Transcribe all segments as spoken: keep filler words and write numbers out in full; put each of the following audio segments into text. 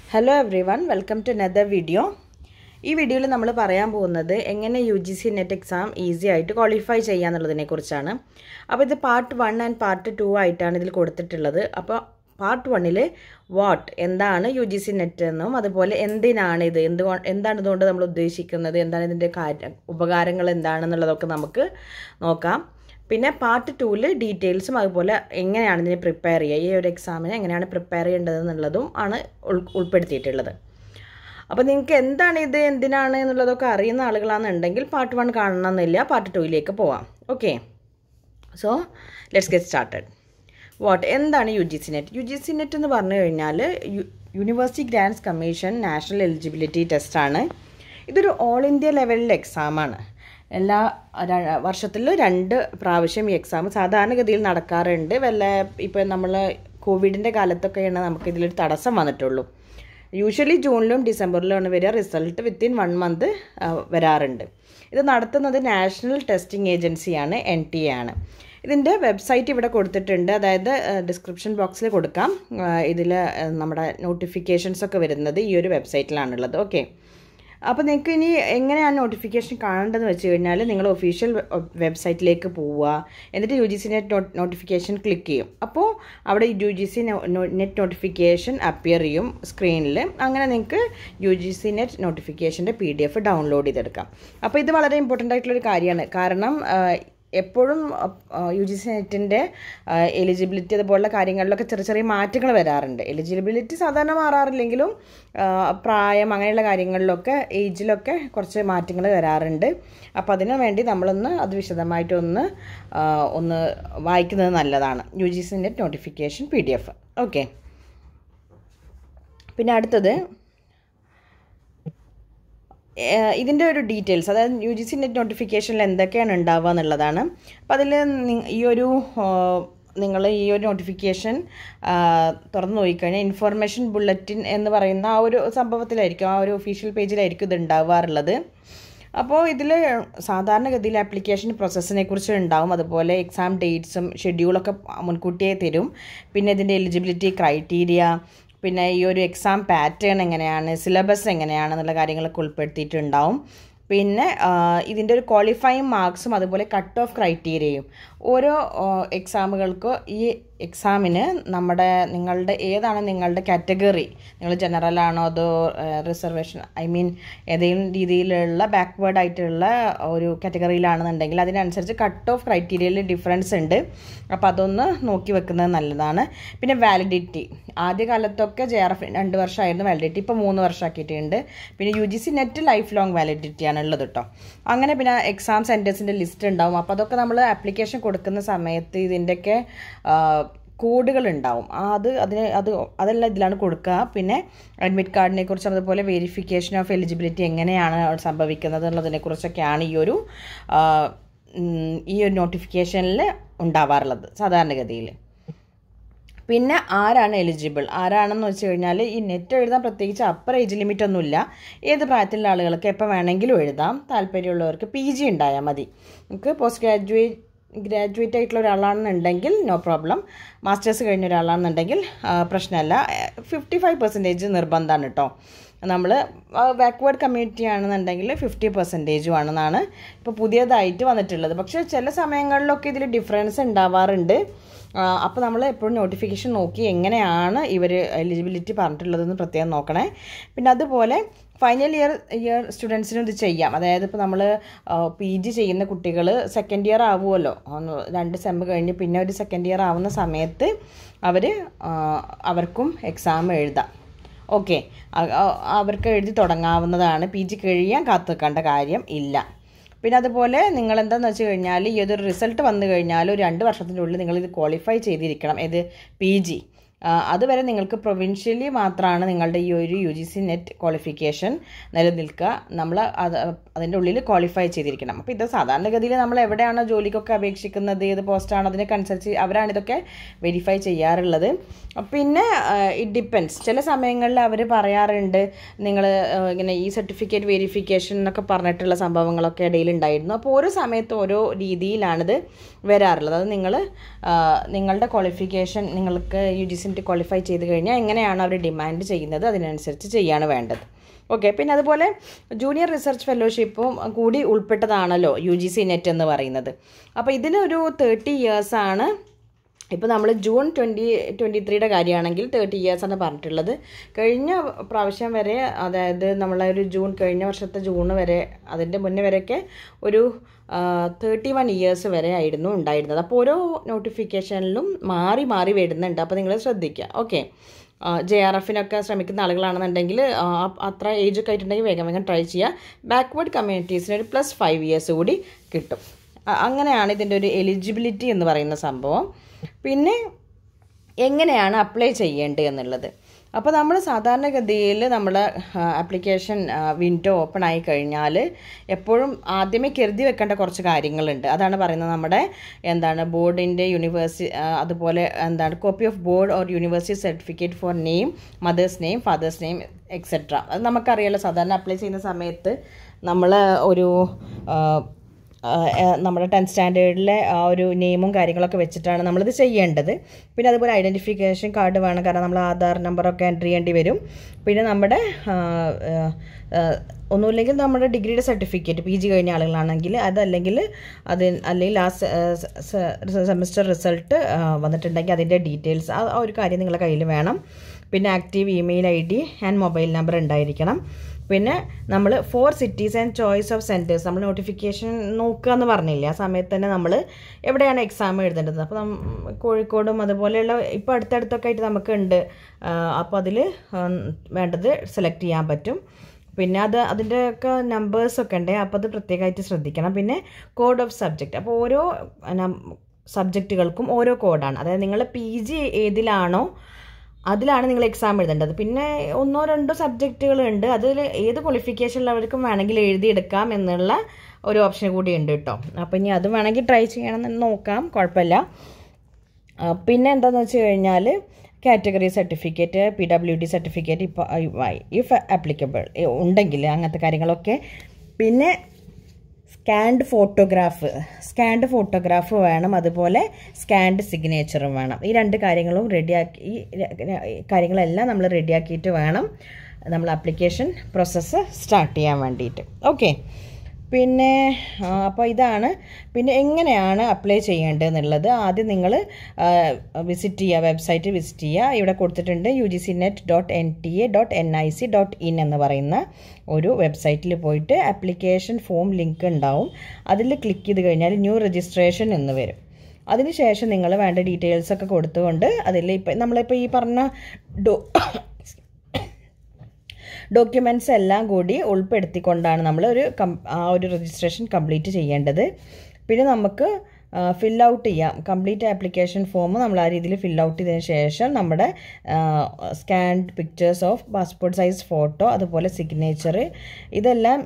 Hello everyone, welcome to another video. ഈ വീഡിയോയിൽ നമ്മൾ പറയാൻ പോകുന്നത് എങ്ങനെ U G C net exam easy ആയിട്ട് ക്വാളിഫൈ ചെയ്യാന്നുള്ളതിനെ കുറിച്ചാണ്. അപ്പോൾ ഇത് part one and part two ആയിട്ടാണ് ഇതിൽ കൊടുത്തിട്ടുള്ളത്. അപ്പോൾ പാർട്ട് വണ്ണിൽ വാട്ട് എന്താണ് U G C നെറ്റ് എന്നും അതുപോലെ എന്തിനാണ് ഇത് എന്ത് എന്താണ് ഇതുകൊണ്ട് നമ്മൾ ഉദ്ദേശിക്കുന്നത് എന്താണ് ഇതിൻ്റെ കാര്യം ഉപകാരങ്ങൾ എന്താണെന്നുള്ളതൊക്കെ നമുക്ക് നോക്കാം. പിന്നെ പാർട്ട് ടൂവിൽ ഡീറ്റെയിൽസും അതുപോലെ എങ്ങനെയാണ് ഇതിനെ പ്രിപ്പയർ ചെയ്യുക, ഈ ഒരു എക്സാമിന് എങ്ങനെയാണ് പ്രിപ്പയർ ചെയ്യേണ്ടതെന്നുള്ളതും ആണ് ഉൾപ്പെടുത്തിയിട്ടുള്ളത്. അപ്പോൾ നിങ്ങൾക്ക് എന്താണ് ഇത് എന്തിനാണ് എന്നുള്ളതൊക്കെ അറിയുന്ന ആളുകളാണെന്നുണ്ടെങ്കിൽ പാർട്ട് വൺ കാണണമെന്നില്ല, പാർട്ട് ടൂയിലേക്ക് പോവാം. Okay, so let's get started. What എന്താണ് U G C net? U G C net എന്ന് പറഞ്ഞു കഴിഞ്ഞാൽ university grants commission national eligibility ടെസ്റ്റാണ്. ഇതൊരു ഓൾ ഇന്ത്യ ലെവലിലെ എക്സാമാണ്. എല്ലാ വർഷത്തിൽ രണ്ട് പ്രാവശ്യം ഈ എക്സാം സാധാരണഗതിയിൽ നടക്കാറുണ്ട്. വല്ല ഇപ്പോൾ നമ്മൾ കോവിഡിൻ്റെ കാലത്തൊക്കെയാണ് നമുക്കിതിലൊരു തടസ്സം വന്നിട്ടുള്ളൂ. യൂഷ്വലി ജൂണിലും ഡിസംബറിലുമാണ് വരിക. റിസൾട്ട് വിത്തിൻ വൺ മന്ത് വരാറുണ്ട്. ഇത് നടത്തുന്നത് നാഷണൽ ടെസ്റ്റിംഗ് ഏജൻസിയാണ്, എൻ ടി എ ആണ്. ഇതിൻ്റെ വെബ്സൈറ്റ് ഇവിടെ കൊടുത്തിട്ടുണ്ട്, അതായത് ഡിസ്ക്രിപ്ഷൻ ബോക്സിൽ കൊടുക്കാം. ഇതിൽ നമ്മുടെ നോട്ടിഫിക്കേഷൻസൊക്കെ വരുന്നത് ഈ ഒരു വെബ്സൈറ്റിലാണുള്ളത്. ഓക്കെ, അപ്പോൾ നിങ്ങൾക്ക് ഇനി എങ്ങനെയാണ് നോട്ടിഫിക്കേഷൻ കാണേണ്ടതെന്ന് വെച്ച് കഴിഞ്ഞാൽ നിങ്ങൾ ഒഫീഷ്യൽ വെബ്സൈറ്റിലേക്ക് പോവുക, എന്നിട്ട് U G C net notification click ചെയ്യും. അപ്പോൾ അവിടെ U G C net notification appear ചെയ്യും സ്ക്രീനിൽ. അങ്ങനെ നിങ്ങൾക്ക് യു ജി സി നെറ്റ് നോട്ടിഫിക്കേഷൻ്റെ പി ഡി എഫ് ഡൗൺലോഡ് ചെയ്തെടുക്കാം. അപ്പോൾ ഇത് വളരെ ഇമ്പോർട്ടൻ്റ് ആയിട്ടുള്ളൊരു കാര്യമാണ്. കാരണം എപ്പോഴും യു ജി സി നെറ്റിൻ്റെ എലിജിബിലിറ്റി അതുപോലുള്ള കാര്യങ്ങളിലൊക്കെ ചെറിയ ചെറിയ മാറ്റങ്ങൾ വരാറുണ്ട്. എലിജിബിലിറ്റി സാധാരണ മാറാറില്ലെങ്കിലും പ്രായം അങ്ങനെയുള്ള കാര്യങ്ങളിലൊക്കെ ഏജിലൊക്കെ കുറച്ച് മാറ്റങ്ങൾ വരാറുണ്ട്. അപ്പോൾ അതിനു വേണ്ടി നമ്മളൊന്ന് അത് വിശദമായിട്ടൊന്ന് ഒന്ന് വായിക്കുന്നത് നല്ലതാണ്. U G C net notification P D F. Okay, പിന്നെ അടുത്തത് ഇതിൻ്റെ ഒരു ഡീറ്റെയിൽസ്, അതായത് യു ജി സി നെറ്റ് നോട്ടിഫിക്കേഷനിൽ എന്തൊക്കെയാണ് ഉണ്ടാവുക എന്നുള്ളതാണ്. അപ്പോൾ അതിൽ ഈ ഒരു നിങ്ങൾ ഈ ഒരു നോട്ടിഫിക്കേഷൻ തുറന്നു നോക്കിക്കഴിഞ്ഞാൽ ഇൻഫോർമേഷൻ ബുള്ളറ്റിൻ എന്ന് പറയുന്ന ആ ഒരു സംഭവത്തിലായിരിക്കും, ആ ഒരു ഒഫീഷ്യൽ പേജിലായിരിക്കും ഇത് ഉണ്ടാവാറുള്ളത്. അപ്പോൾ ഇതിൽ സാധാരണഗതിയിൽ ആപ്ലിക്കേഷൻ പ്രോസസ്സിനെ കുറിച്ച് ഉണ്ടാവും, അതുപോലെ എക്സാം ഡേറ്റ്സും ഷെഡ്യൂളൊക്കെ മുൻകൂട്ടിയേ തരും. പിന്നെ ഇതിൻ്റെ എലിജിബിലിറ്റി ക്രൈറ്റീരിയ, പിന്നെ ഈ ഒരു എക്സാം പാറ്റേൺ എങ്ങനെയാണ്, സിലബസ് എങ്ങനെയാണെന്നുള്ള കാര്യങ്ങളൊക്കെ ഉൾപ്പെടുത്തിയിട്ടുണ്ടാവും. പിന്നെ ഇതിൻ്റെ ഒരു ക്വാളിഫയിങ് മാർക്സും അതുപോലെ കട്ട് ഓഫ് ക്രൈറ്റീരിയയും ഓരോ എക്സാമുകൾക്ക് ഈ എക്സാമിന് നമ്മുടെ നിങ്ങളുടെ ഏതാണ് നിങ്ങളുടെ കാറ്റഗറി, നിങ്ങൾ ജനറൽ ആണോ അതോ റിസർവേഷൻ ഐ മീൻ ഏതെങ്കിലും രീതിയിലുള്ള ബാക്ക്വേർഡ് ആയിട്ടുള്ള ഒരു കാറ്റഗറിയിലാണെന്നുണ്ടെങ്കിൽ അതിനനുസരിച്ച് കട്ട് ഓഫ് ക്രൈറ്റീരിയയിൽ ഡിഫറൻസ് ഉണ്ട്. അപ്പോൾ അതൊന്ന് നോക്കി വെക്കുന്നത് നല്ലതാണ്. പിന്നെ വാലിഡിറ്റി, ആദ്യകാലത്തൊക്കെ ജെ ആർ എഫ് രണ്ട് വർഷമായിരുന്നു വാലിഡിറ്റി, ഇപ്പോൾ മൂന്ന് വർഷമാക്കിയിട്ടുണ്ട്. പിന്നെ U G C net life long വാലിഡിറ്റിയാണ് ഉള്ളത് കേട്ടോ. അങ്ങനെ പിന്നെ എക്സാം സെൻറ്റേഴ്സിൻ്റെ ലിസ്റ്റ് ഉണ്ടാവും. അപ്പോൾ അതൊക്കെ നമ്മൾ ആപ്ലിക്കേഷൻ കൊടുക്കുന്ന സമയത്ത് ഇതിൻ്റെയൊക്കെ കോഡുകൾ ഉണ്ടാവും. അത് അതിന് അത് അതെല്ലാം ഇതിലാണ് കൊടുക്കുക. പിന്നെ അഡ്മിറ്റ് കാർഡിനെ കുറിച്ച് അതുപോലെ വെരിഫിക്കേഷൻ ഓഫ് എലിജിബിലിറ്റി എങ്ങനെയാണ് സംഭവിക്കുന്നത് എന്നുള്ളതിനെക്കുറിച്ചൊക്കെയാണ് ഈ ഒരു ഈ ഒരു നോട്ടിഫിക്കേഷനിൽ ഉണ്ടാവാറുള്ളത് സാധാരണഗതിയിൽ. പിന്നെ ആരാണ് എലിജിബിൾ, ആരാണെന്ന് വെച്ച് കഴിഞ്ഞാൽ ഈ നെറ്റ് എഴുതാൻ പ്രത്യേകിച്ച് അപ്പർ ഏജ് ലിമിറ്റ് ഒന്നുമില്ല. ഏത് പ്രായത്തിലുള്ള ആളുകൾക്ക് എപ്പോൾ വേണമെങ്കിലും എഴുതാം. താല്പര്യമുള്ളവർക്ക് പി ജി ഉണ്ടായാൽ മതി. നമുക്ക് പോസ്റ്റ് ഗ്രാജുവേറ്റ് ഗ്രാജുവേറ്റ് ആയിട്ടുള്ള ഒരാളാണെന്നുണ്ടെങ്കിൽ നോ പ്രോബ്ലം. മാസ്റ്റേഴ്സ് കഴിഞ്ഞ ഒരാളാണെന്നുണ്ടെങ്കിൽ പ്രശ്നമല്ല. ഫിഫ്റ്റി ഫൈവ് പെർസെൻറ്റേജ് നിർബന്ധമാണ് കേട്ടോ. നമ്മൾ ബാക്ക്വേർഡ് കമ്മ്യൂണിറ്റി ആണെന്നുണ്ടെങ്കിൽ ഫിഫ്റ്റി പെർസെൻറ്റേജും ആണെന്നാണ് ഇപ്പോൾ പുതിയതായിട്ട് വന്നിട്ടുള്ളത്. പക്ഷേ ചില സമയങ്ങളിലൊക്കെ ഇതിൽ ഡിഫറൻസ് ഉണ്ടാവാറുണ്ട്. അപ്പോൾ നമ്മൾ എപ്പോഴും നോട്ടിഫിക്കേഷൻ നോക്കി എങ്ങനെയാണ് ഇവർ എലിജിബിലിറ്റി പറഞ്ഞിട്ടുള്ളതെന്ന് പ്രത്യേകം നോക്കണേ. പിന്നെ അതുപോലെ ഫൈനൽ ഇയർ ഇയർ സ്റ്റുഡൻസിനും ഇത് ചെയ്യാം. അതായത് ഇപ്പോൾ നമ്മൾ പി ജി ചെയ്യുന്ന കുട്ടികൾ സെക്കൻഡ് ഇയർ ആവുമല്ലോ, രണ്ട് സെം കഴിഞ്ഞ് പിന്നെ ഒരു സെക്കൻഡ് ഇയർ ആവുന്ന സമയത്ത് അവർ അവർക്കും എക്സാം എഴുതാം. ഓക്കെ, അവർക്ക് എഴുതി തുടങ്ങാവുന്നതാണ്. പി ജി കഴിയാൻ കാത്തു നിൽക്കേണ്ട കാര്യം ഇല്ല. പിന്നെ അതുപോലെ നിങ്ങൾ എന്താണെന്ന് വെച്ച് കഴിഞ്ഞാൽ ഈ ഒരു റിസൾട്ട് വന്നു കഴിഞ്ഞാൽ ഒരു രണ്ട് വർഷത്തിൻ്റെ ഉള്ളിൽ നിങ്ങളിത് ക്വാളിഫൈ ചെയ്തിരിക്കണം. ഇത് പി ജി അതുവരെ നിങ്ങൾക്ക് പ്രൊവിൻഷ്യലി മാത്രമാണ് നിങ്ങളുടെ ഈ ഒരു U G C net qualification നിലനിൽക്കുക. നമ്മൾ അത് അതിൻ്റെ ഉള്ളിൽ ക്വാളിഫൈ ചെയ്തിരിക്കണം. അപ്പോൾ ഇത് സാധാരണഗതിയിൽ നമ്മൾ എവിടെയാണോ ജോലിക്കൊക്കെ അപേക്ഷിക്കുന്നത്, ഏത് പോസ്റ്റാണോ അതിനൊക്കെ അനുസരിച്ച് അവരാണ് ഇതൊക്കെ വെരിഫൈ ചെയ്യാറുള്ളത്. പിന്നെ ഇറ്റ് ഡിപ്പെൻസ്, ചില സമയങ്ങളിൽ അവർ പറയാറുണ്ട് നിങ്ങൾ ഇങ്ങനെ ഈ സർട്ടിഫിക്കറ്റ് വെരിഫിക്കേഷൻ എന്നൊക്കെ പറഞ്ഞിട്ടുള്ള സംഭവങ്ങളൊക്കെ ഇടയിൽ ഉണ്ടായിരുന്നു. അപ്പോൾ ഓരോ സമയത്ത് ഓരോ രീതിയിലാണിത് വരാറുള്ളത്. അത് നിങ്ങൾ നിങ്ങളുടെ ക്വാളിഫിക്കേഷൻ നിങ്ങൾക്ക് U G C net qualify ചെയ്ത് കഴിഞ്ഞാൽ എങ്ങനെയാണ് അവർ ഡിമാൻഡ് ചെയ്യുന്നത് അതിനനുസരിച്ച് ചെയ്യാണ് വേണ്ടത്. ഓക്കെ, പിന്നെ അതുപോലെ ജൂനിയർ റിസർച്ച് ഫെലോഷിപ്പും കൂടി ഉൾപ്പെട്ടതാണല്ലോ യു ജി സി നെറ്റ് എന്ന് പറയുന്നത്. അപ്പോൾ ഇതിനൊരു തേർട്ടി ഇയേഴ്സാണ്. ഇപ്പോൾ നമ്മൾ ജൂൺ ട്വൻറ്റി ട്വൻറ്റി ത്രീയുടെ കാര്യമാണെങ്കിൽ തേർട്ടി ഇയേഴ്സാണ് പറഞ്ഞിട്ടുള്ളത്. കഴിഞ്ഞ പ്രാവശ്യം വരെ, അതായത് നമ്മളൊരു ജൂൺ കഴിഞ്ഞ വർഷത്തെ ജൂൺ വരെ, അതിൻ്റെ മുന്നേ വരെയൊക്കെ ഒരു തേർട്ടി വൺ ഇയേഴ്സ് വരെ ആയിരുന്നു ഉണ്ടായിരുന്നത്. അപ്പോൾ ഓരോ നോട്ടിഫിക്കേഷനിലും മാറി മാറി വരുന്നുണ്ട്. അപ്പോൾ നിങ്ങൾ ശ്രദ്ധിക്കുക. ഓക്കെ, ജെ ആർ എഫിനൊക്കെ ശ്രമിക്കുന്ന ആളുകളാണെന്നുണ്ടെങ്കിൽ അത്ര ഏജ് ഒക്കെ ആയിട്ടുണ്ടെങ്കിൽ വേഗം വേഗം ട്രൈ ചെയ്യുക. ബാക്ക്വേർഡ് കമ്മ്യൂണിറ്റീസിന് ഒരു പ്ലസ് ഫൈവ് ഇയേഴ്സ് കൂടി കിട്ടും. അങ്ങനെയാണ് ഇതിൻ്റെ ഒരു എലിജിബിലിറ്റി എന്ന് പറയുന്ന സംഭവം. പിന്നെ എങ്ങനെയാണ് അപ്ലൈ ചെയ്യേണ്ടത് എന്നുള്ളത്. അപ്പോൾ നമ്മൾ സാധാരണഗതിയിൽ നമ്മൾ ആപ്ലിക്കേഷൻ വിൻഡോ ഓപ്പൺ ആയി കഴിഞ്ഞാൽ എപ്പോഴും ആദ്യമേ കരുതി വെക്കേണ്ട കുറച്ച് കാര്യങ്ങളുണ്ട്. അതാണ് പറയുന്നത്, നമ്മുടെ എന്താണ് ബോർഡിൻ്റെ യൂണിവേഴ്സിറ്റി, അതുപോലെ എന്താണ് copy of board or university certificate for name, mother's name, father's name etcetera. അത് നമുക്കറിയാലോ, സാധാരണ അപ്ലൈ ചെയ്യുന്ന സമയത്ത് നമ്മൾ ഒരു നമ്മുടെ ടെൻത്ത് സ്റ്റാൻഡേർഡിലെ ആ ഒരു നെയിമും കാര്യങ്ങളൊക്കെ വെച്ചിട്ടാണ് നമ്മളിത് ചെയ്യേണ്ടത്. പിന്നെ അതുപോലെ ഐഡൻറ്റിഫിക്കേഷൻ കാർഡ് വേണം, കാരണം നമ്മൾ ആധാർ നമ്പറൊക്കെ എൻ്റർ ചെയ്യേണ്ടി വരും. പിന്നെ നമ്മുടെ ഒന്നുമില്ലെങ്കിൽ നമ്മുടെ ഡിഗ്രിയുടെ സർട്ടിഫിക്കറ്റ്, പി ജി കഴിഞ്ഞ ആളുകളാണെങ്കിൽ അതല്ലെങ്കിൽ അത്, അല്ലെങ്കിൽ ലാസ്റ്റ് സെമസ്റ്റർ റിസൾട്ട് വന്നിട്ടുണ്ടെങ്കിൽ അതിൻ്റെ ഡീറ്റെയിൽസ്, ആ ഒരു കാര്യം നിങ്ങളുടെ കയ്യിൽ വേണം. പിന്നെ active email I D and mobile number ഉണ്ടായിരിക്കണം. പിന്നെ നമ്മൾ four cities and choice of centres, നമ്മൾ നോട്ടിഫിക്കേഷൻ നോക്കുക എന്ന് പറഞ്ഞില്ല, ആ സമയത്ത് തന്നെ നമ്മൾ എവിടെയാണ് എക്സാം എഴുതേണ്ടത്. അപ്പോൾ കോഴിക്കോടും അതുപോലെയുള്ള ഇപ്പോൾ അടുത്തടുത്തൊക്കെ ആയിട്ട് നമുക്കുണ്ട്. അപ്പോൾ അതിൽ വേണ്ടത് സെലക്ട് ചെയ്യാൻ പറ്റും. പിന്നെ അത് അതിൻ്റെയൊക്കെ നമ്പേഴ്സൊക്കെ ഉണ്ട്, അപ്പോൾ അത് പ്രത്യേകമായിട്ട് ശ്രദ്ധിക്കണം. പിന്നെ കോഡ് ഓഫ് സബ്ജക്റ്റ്, അപ്പോൾ ഓരോ സബ്ജക്റ്റുകൾക്കും ഓരോ കോഡാണ്. അതായത് നിങ്ങൾ പി ജി ഏതിലാണോ അതിലാണ് നിങ്ങൾ എക്സാം എഴുതേണ്ടത്. പിന്നെ ഒന്നോ രണ്ടോ സബ്ജക്റ്റുകളുണ്ട്, അതിൽ ഏത് ക്വാളിഫിക്കേഷനുള്ളവർക്കും വേണമെങ്കിൽ എഴുതിയെടുക്കാം എന്നുള്ള ഒരു ഓപ്ഷൻ കൂടി ഉണ്ട് കേട്ടോ. അപ്പോൾ ഇനി അത് വേണമെങ്കിൽ ട്രൈ ചെയ്യണമെന്ന് നോക്കാം, കുഴപ്പമില്ല. പിന്നെ എന്താണെന്ന് വെച്ച് കഴിഞ്ഞാൽ category certificate, P W D certificate ഇപ്പോൾ ഇഫ് ആപ്ലിക്കബിൾ ഉണ്ടെങ്കിൽ അങ്ങനത്തെ കാര്യങ്ങളൊക്കെ. പിന്നെ സ്കാൻഡ് ഫോട്ടോഗ്രാഫ് സ്കാൻഡ് ഫോട്ടോഗ്രാഫ് വേണം, അതുപോലെ സ്കാൻഡ് സിഗ്നേച്ചറും വേണം. ഈ രണ്ട് കാര്യങ്ങളും റെഡിയാക്കി, ഈ കാര്യങ്ങളെല്ലാം നമ്മൾ റെഡിയാക്കിയിട്ട് വേണം നമ്മൾ ആപ്ലിക്കേഷൻ പ്രോസസ്സ് സ്റ്റാർട്ട് ചെയ്യാൻ വേണ്ടിയിട്ട്. ഓക്കെ, പിന്നെ അപ്പോൾ ഇതാണ്. പിന്നെ എങ്ങനെയാണ് അപ്ലൈ ചെയ്യേണ്ടതെന്നുള്ളത് ആദ്യം നിങ്ങൾ വിസിറ്റ് ചെയ്യുക, വെബ്സൈറ്റ് വിസിറ്റ് ചെയ്യുക. ഇവിടെ കൊടുത്തിട്ടുണ്ട് U G C net dot N T A dot N I C dot in എന്ന് പറയുന്ന ഒരു വെബ്സൈറ്റിൽ പോയിട്ട് ആപ്ലിക്കേഷൻ ഫോം ലിങ്ക് ഉണ്ടാവും. അതിൽ ക്ലിക്ക് ചെയ്ത് കഴിഞ്ഞാൽ ന്യൂ രജിസ്ട്രേഷൻ എന്ന് വരും. അതിനുശേഷം നിങ്ങൾ വേണ്ട ഡീറ്റെയിൽസൊക്കെ കൊടുത്തുകൊണ്ട് അതിൽ ഇപ്പം നമ്മളിപ്പോൾ ഈ പറഞ്ഞ ഡോ ഡോക്യുമെൻറ്റ്സ് എല്ലാം കൂടി ഉൾപ്പെടുത്തിക്കൊണ്ടാണ് നമ്മൾ ഒരു കം ആ ഒരു രജിസ്ട്രേഷൻ കംപ്ലീറ്റ് ചെയ്യേണ്ടത്. പിന്നെ നമുക്ക് ഫിൽ ഔട്ട് ചെയ്യാം, കംപ്ലീറ്റ് ആപ്ലിക്കേഷൻ ഫോം നമ്മൾ ആ രീതിയിൽ ഫിൽ ഔട്ട് ചെയ്തതിന് ശേഷം നമ്മുടെ scanned pictures of passport size photo, അതുപോലെ സിഗ്നേച്ചർ, ഇതെല്ലാം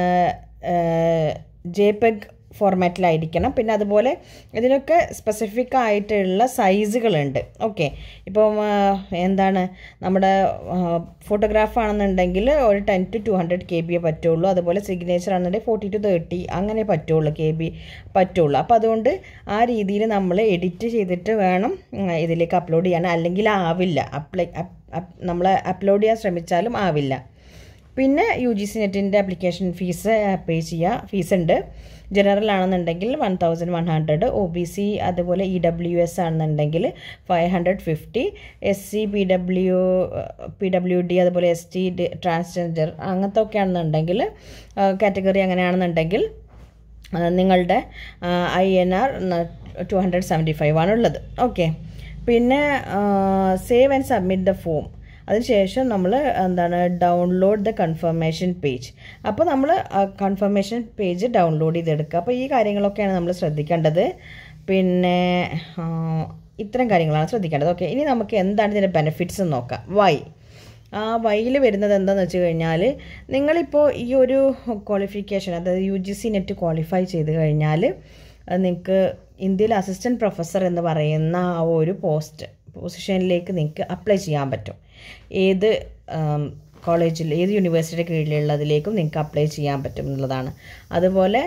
ജെ പെഗ് ഫോർമാറ്റിലായിരിക്കണം. പിന്നെ അതുപോലെ ഇതിനൊക്കെ സ്പെസിഫിക് ആയിട്ടുള്ള സൈസുകളുണ്ട്. ഓക്കെ, ഇപ്പം എന്താണ് നമ്മുടെ ഫോട്ടോഗ്രാഫ് ആണെന്നുണ്ടെങ്കിൽ ഒരു ten to two hundred K ബിയെ പറ്റുള്ളൂ. അതുപോലെ സിഗ്നേച്ചർ ആണെന്നുണ്ടെങ്കിൽ ഫോർട്ടി ടു തേർട്ടി അങ്ങനെ പറ്റുള്ളൂ, കെ ബി പറ്റുള്ളൂ. അപ്പോൾ അതുകൊണ്ട് ആ രീതിയിൽ നമ്മൾ എഡിറ്റ് ചെയ്തിട്ട് വേണം ഇതിലേക്ക് അപ്ലോഡ് ചെയ്യാൻ, അല്ലെങ്കിൽ ആവില്ല. അപ്ലൈ നമ്മൾ അപ്ലോഡ് ചെയ്യാൻ ശ്രമിച്ചാലും ആവില്ല. പിന്നെ യു ജി സി നെറ്റിൻ്റെ ആപ്ലിക്കേഷൻ ഫീസ് പേ ചെയ്യുക, ഫീസ് ഉണ്ട്. ജനറൽ ആണെന്നുണ്ടെങ്കിൽ one thousand one hundred, O B C അതുപോലെ ഇ ഡബ്ല്യു എസ് ആണെന്നുണ്ടെങ്കിൽ five hundred fifty, S C P W P W D അതുപോലെ എസ് ടി ട്രാൻസ്ജെൻഡർ അങ്ങനത്തെ ഒക്കെ ആണെന്നുണ്ടെങ്കിൽ കാറ്റഗറി അങ്ങനെയാണെന്നുണ്ടെങ്കിൽ നിങ്ങളുടെ I N R two hundred seventy five ആണുള്ളത്. Okay, പിന്നെ save and submit the form, അതിനുശേഷം നമ്മൾ എന്താണ് ഡൗൺലോഡ് ദ കൺഫർമേഷൻ പേജ്. അപ്പോൾ നമ്മൾ കൺഫർമേഷൻ പേജ് ഡൗൺലോഡ് ചെയ്തെടുക്കുക. അപ്പോൾ ഈ കാര്യങ്ങളൊക്കെയാണ് നമ്മൾ ശ്രദ്ധിക്കേണ്ടത്. പിന്നെ ഇത്തരം കാര്യങ്ങളാണ് ശ്രദ്ധിക്കേണ്ടത്. ഓക്കെ, ഇനി നമുക്ക് എന്താണ് ഇതിൻ്റെ ബെനിഫിറ്റ്സ് എന്ന് നോക്കാം. വൈ ആ വൈയിൽ വരുന്നത് എന്താണെന്ന് വെച്ച് കഴിഞ്ഞാൽ, നിങ്ങളിപ്പോൾ ഈ ഒരു ക്വാളിഫിക്കേഷൻ, അതായത് U G C net qualify ചെയ്ത് കഴിഞ്ഞാൽ നിങ്ങൾക്ക് ഇന്ത്യയിൽ അസിസ്റ്റൻറ്റ് പ്രൊഫസർ എന്ന് പറയുന്ന ആ ഒരു പോസ്റ്റ് പൊസിഷനിലേക്ക് നിങ്ങൾക്ക് അപ്ലൈ ചെയ്യാൻ പറ്റും. ഏത് കോളേജിൽ ഏത് യൂണിവേഴ്സിറ്റിയുടെ കീഴിലുള്ളതിലേക്കും നിങ്ങൾക്ക് അപ്ലൈ ചെയ്യാൻ പറ്റും എന്നുള്ളതാണ്. അതുപോലെ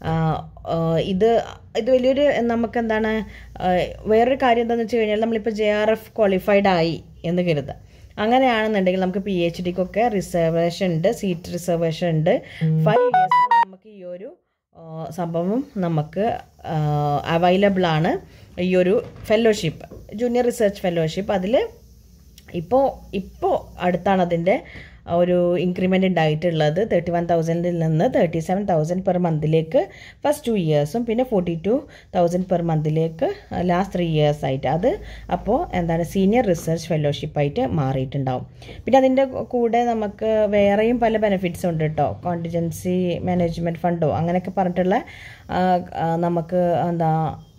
ഇത് ഇത് വലിയൊരു നമുക്ക് എന്താണ് വേറൊരു കാര്യം എന്താണെന്ന് വെച്ച് കഴിഞ്ഞാൽ നമ്മളിപ്പോൾ ജെ ആർ എഫ് ക്വാളിഫൈഡ് ആയി എന്ന് കരുതുക. അങ്ങനെയാണെന്നുണ്ടെങ്കിൽ നമുക്ക് പി എച്ച് ഡിക്കൊക്കെ റിസർവേഷൻ ഉണ്ട്, സീറ്റ് റിസർവേഷൻ ഉണ്ട്. ഫൈവ് ഇയേഴ്സ് നമുക്ക് ഈ ഒരു സംഭവം നമുക്ക് അവൈലബിൾ ആണ്. ഈ ഒരു ഫെലോഷിപ്പ്, ജൂനിയർ റിസർച്ച് ഫെലോഷിപ്പ്, അതിൽ ഇപ്പോൾ ഇപ്പോൾ അടുത്താണ് അതിൻ്റെ ഒരു ഇൻക്രിമെൻ്റ് ഉണ്ടായിട്ടുള്ളത്. തേർട്ടി വൺ തൗസൻഡിൽ നിന്ന് തേർട്ടി സെവൻ തൗസൻഡ് പെർ മന്തിലേക്ക് ഫസ്റ്റ് ടു ഇയേഴ്സും പിന്നെ ഫോർട്ടി ടു തൗസൻഡ് പെർ മന്തിലേക്ക് ലാസ്റ്റ് ത്രീ ഇയേഴ്സ് ആയിട്ട് അത് അപ്പോൾ എന്താണ് സീനിയർ റിസർച്ച് ഫെലോഷിപ്പായിട്ട് മാറിയിട്ടുണ്ടാവും. പിന്നെ അതിൻ്റെ കൂടെ നമുക്ക് വേറെയും പല ബെനിഫിറ്റ്സ് ഉണ്ട് കേട്ടോ. കോണ്ടിജൻസി മാനേജ്മെൻറ്റ് ഫണ്ടോ അങ്ങനെയൊക്കെ പറഞ്ഞിട്ടുള്ള നമുക്ക് എന്താ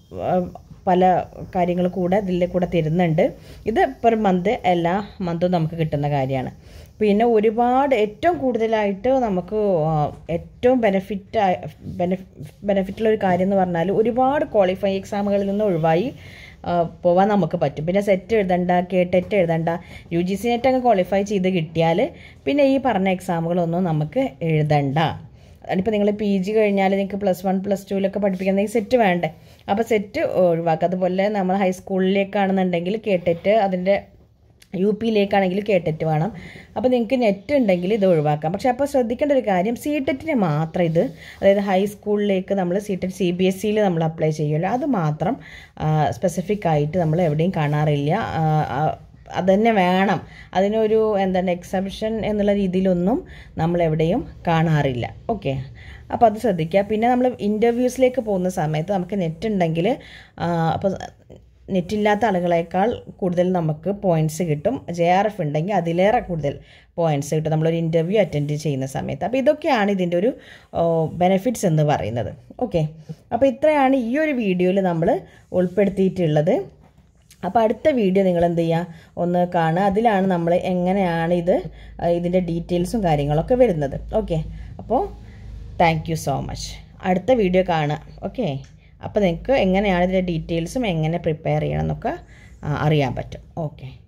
പല കാര്യങ്ങൾ കൂടെ ഇതിൽ കൂടെ തരുന്നുണ്ട്. ഇത് പെർ മന്ത് എല്ലാ മന്തും നമുക്ക് കിട്ടുന്ന കാര്യമാണ്. പിന്നെ ഒരുപാട് ഏറ്റവും കൂടുതലായിട്ട് നമുക്ക് ഏറ്റവും ബെനിഫിറ്റ് ബെനിഫിറ്റുള്ളൊരു കാര്യം എന്ന് പറഞ്ഞാൽ ഒരുപാട് ക്വാളിഫൈ എക്സാമുകളിൽ നിന്ന് ഒഴിവായി പോവാൻ നമുക്ക് പറ്റും. പിന്നെ സെറ്റ് എഴുതണ്ട, കേട്ടെറ്റ് എഴുതണ്ട. യു ജി സി നെറ്റ് അങ്ങ് ക്വാളിഫൈ ചെയ്ത് കിട്ടിയാൽ പിന്നെ ഈ പറഞ്ഞ എക്സാമുകളൊന്നും നമുക്ക് എഴുതണ്ട. അതിപ്പോൾ നിങ്ങൾ പി ജി കഴിഞ്ഞാൽ നിങ്ങൾക്ക് പ്ലസ് വൺ പ്ലസ് ടുവിലൊക്കെ പഠിപ്പിക്കണമെങ്കിൽ സെറ്റ് വേണ്ടേ, അപ്പോൾ സെറ്റ് ഒഴിവാക്കുക. അതുപോലെ നമ്മൾ ഹൈസ്കൂളിലേക്കാണെന്നുണ്ടെങ്കിൽ കേട്ടെറ്റ്, അതിൻ്റെ യു പിയിലേക്കാണെങ്കിൽ കേട്ടെറ്റ് വേണം. അപ്പോൾ നിങ്ങൾക്ക് നെറ്റ് ഉണ്ടെങ്കിൽ ഇത് ഒഴിവാക്കാം. പക്ഷേ അപ്പോൾ ശ്രദ്ധിക്കേണ്ട ഒരു കാര്യം, സി ടെറ്റിന് മാത്രം ഇത്, അതായത് ഹൈസ്കൂളിലേക്ക് നമ്മൾ C TET C B S സിയിൽ നമ്മൾ അപ്ലൈ ചെയ്യുമല്ലോ, അത് മാത്രം സ്പെസിഫിക് ആയിട്ട് നമ്മൾ എവിടെയും കാണാറില്ല. അതുതന്നെ വേണം, അതിനൊരു എന്താണ് എക്സെപ്ഷൻ എന്നുള്ള രീതിയിലൊന്നും നമ്മളെവിടെയും കാണാറില്ല. ഓക്കെ, അപ്പോൾ അത് ശ്രദ്ധിക്കുക. പിന്നെ നമ്മൾ ഇൻ്റർവ്യൂസിലേക്ക് പോകുന്ന സമയത്ത് നമുക്ക് നെറ്റ് ഉണ്ടെങ്കിൽ അപ്പോൾ നെറ്റില്ലാത്ത ആളുകളേക്കാൾ കൂടുതൽ നമുക്ക് പോയിൻറ്റ്സ് കിട്ടും. ജെ ആർ എഫ് ഉണ്ടെങ്കിൽ അതിലേറെ കൂടുതൽ പോയിൻറ്റ്സ് കിട്ടും നമ്മളൊരു ഇൻ്റർവ്യൂ അറ്റൻഡ് ചെയ്യുന്ന സമയത്ത്. അപ്പോൾ ഇതൊക്കെയാണ് ഇതിൻ്റെ ഒരു ബെനിഫിറ്റ്സ് എന്ന് പറയുന്നത്. ഓക്കെ, അപ്പോൾ ഇത്രയാണ് ഈ ഒരു വീഡിയോയിൽ നമ്മൾ ഉൾപ്പെടുത്തിയിട്ടുള്ളത്. അപ്പോൾ അടുത്ത വീഡിയോ നിങ്ങൾ എന്ത് ചെയ്യുക, ഒന്ന് കാണുക. അതിലാണ് നമ്മൾ എങ്ങനെയാണ് ഇത് ഇതിൻ്റെ ഡീറ്റെയിൽസും കാര്യങ്ങളൊക്കെ വരുന്നത്. ഓക്കെ, അപ്പോൾ താങ്ക് യു സോ മച്ച്. അടുത്ത വീഡിയോ കാണുക. ഓക്കെ, അപ്പോൾ നിങ്ങൾക്ക് എങ്ങനെയാണ് ഇതിൻ്റെ ഡീറ്റെയിൽസും എങ്ങനെ പ്രിപ്പയർ ചെയ്യണം എന്നൊക്കെ അറിയാൻ പറ്റും. ഓക്കെ.